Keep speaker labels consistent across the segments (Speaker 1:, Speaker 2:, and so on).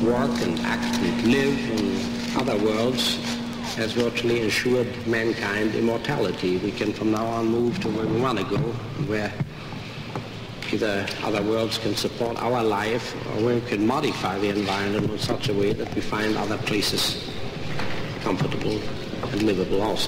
Speaker 1: work and act and live in other worlds has virtually ensured mankind immortality. We can from now on move to where we want to go, where either other worlds can support our life, or we can modify the environment in such a way that we find other places comfortable and livable also.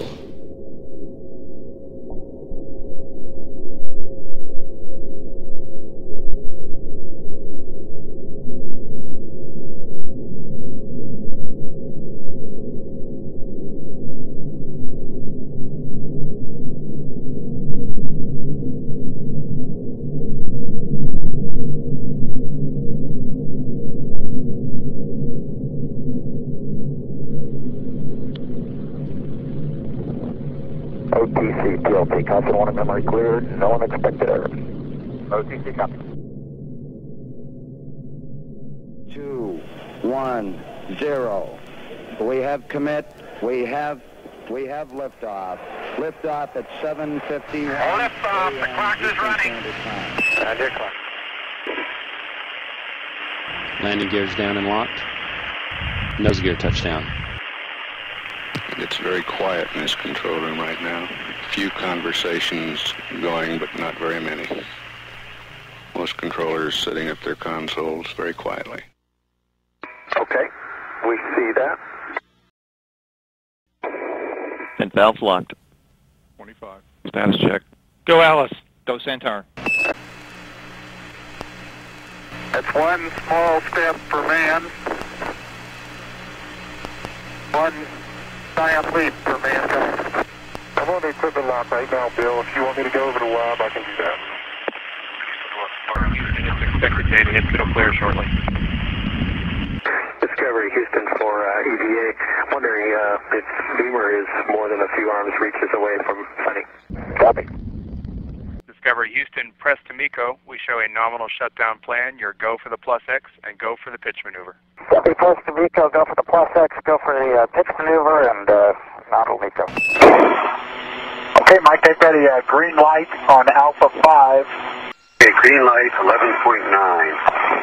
Speaker 2: OTC, PLT, constant one memory cleared, no unexpected errors. OTC, copy.
Speaker 3: 2, 1, 0. We have commit. We have liftoff. Liftoff at 7:50.
Speaker 4: Liftoff. The clock is running.
Speaker 2: Roger, clock.
Speaker 5: Landing gears down and locked. Nose gear touchdown.
Speaker 6: It's very quiet in this control room right now. Few conversations going, but not very many. Most controllers sitting at their consoles very quietly.
Speaker 2: Okay, we see that.
Speaker 7: And valves locked.
Speaker 8: 25.
Speaker 7: Status check.
Speaker 8: Go Alice. Go Centaur.
Speaker 4: That's one small step for man, one giant leap for mankind. I'm on the equipment lock right now, Bill. If you want me to go over to WAB, I can do that.
Speaker 8: It's expected data hit middle clear shortly.
Speaker 2: Discovery Houston for EVA. Wondering if Beamer is more than a few arms reaches away from Sunny. Copy.
Speaker 9: Discovery Houston, press to MECO. We show a nominal shutdown plan. Your go for the plus X and go for the pitch maneuver.
Speaker 2: Copy, press to MECO, go for the plus X, go for the pitch maneuver, and nominal MECO. Okay, Mike, take ready. Green light on Alpha 5.
Speaker 4: Okay, green light, 11.9.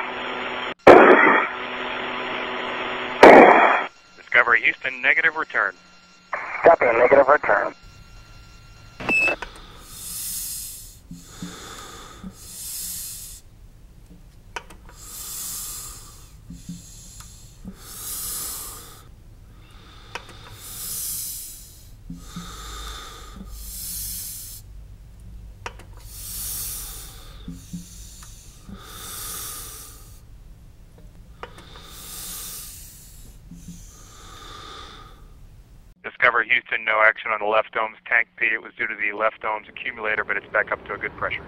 Speaker 9: Discovery Houston, negative return.
Speaker 2: Copy, negative return.
Speaker 9: Discovery Houston, no action on the left dome's tank P. It was due to the left dome's accumulator, but it's back up to a good pressure.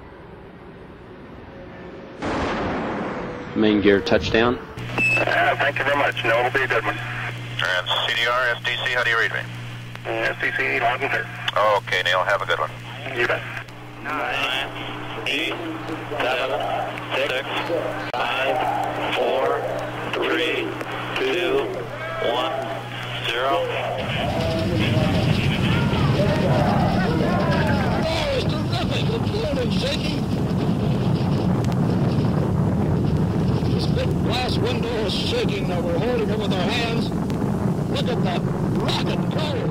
Speaker 5: Main gear touchdown.
Speaker 4: Thank you very much. No, it'll be a good one.
Speaker 10: And CDR, SDC, how do you read me?
Speaker 4: SDC, loud and clear.
Speaker 10: Okay, Neil, have a good one.
Speaker 4: You bet.
Speaker 11: 9, 8, 7, 6, 5, 4, 3, 2, 1, 0.
Speaker 12: This big glass window is shaking. We're holding it with our hands. Look at that rocket go!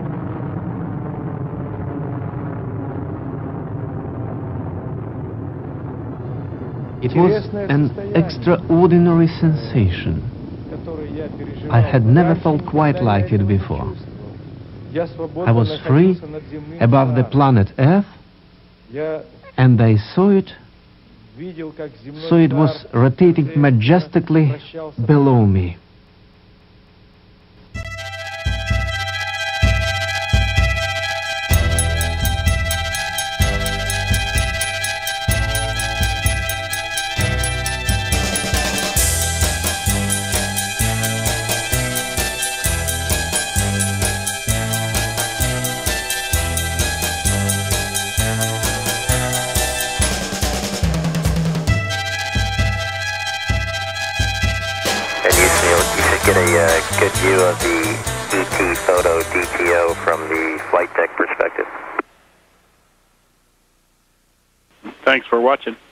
Speaker 13: It was an extraordinary sensation. I had never felt quite like it before. I was free above the planet Earth, and I saw it was rotating majestically below me.
Speaker 2: Get a good view of the ET photo DTO from the flight deck perspective.
Speaker 14: Thanks for watching.